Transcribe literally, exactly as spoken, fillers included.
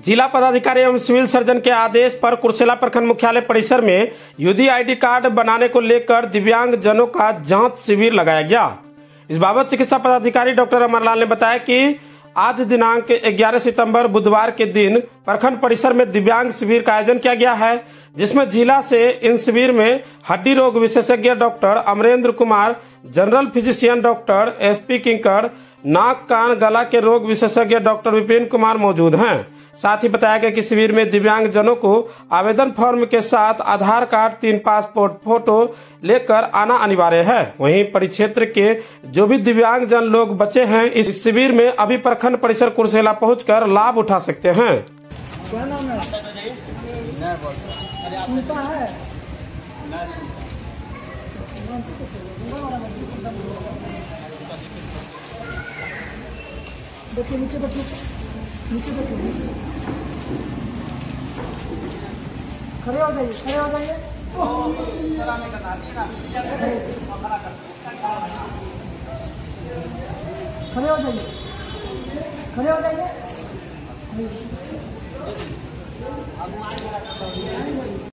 जिला पदाधिकारी एवं सिविल सर्जन के आदेश पर कुर्सेला प्रखंड मुख्यालय परिसर में यूडी आईडी कार्ड बनाने को लेकर दिव्यांग जनों का जांच शिविर लगाया गया। इस बाबत चिकित्सा पदाधिकारी डॉक्टर अमरलाल ने बताया कि आज दिनांक ग्यारह सितंबर बुधवार के दिन प्रखंड परिसर में दिव्यांग शिविर का आयोजन किया गया है, जिसमें जिला से इन शिविर में हड्डी रोग विशेषज्ञ doctor Amarendra Kumar, general physician doctor SP Kinkar, नाक कान गला के रोग विशेषज्ञ डॉक्टर विपिन कुमार मौजूद हैं। साथ ही बताया गया कि शिविर में दिव्यांग जनों को आवेदन फॉर्म के साथ आधार कार्ड, तीन पासपोर्ट फोटो लेकर आना अनिवार्य है। वहीं परिक्षेत्र के जो भी दिव्यांग जन लोग बचे हैं, इस शिविर में अभी प्रखंड परिसर कुर्सेला पहुंचकर लाभ उठा सकते हैं। क्या नाम है? सुनता है? देखिए नीचे देखिए, नीचे देखिए, नीचे खड़े हो जाइए, खड़े हो जाइए। खड़े हो जाइए, खड़े हो जाइए।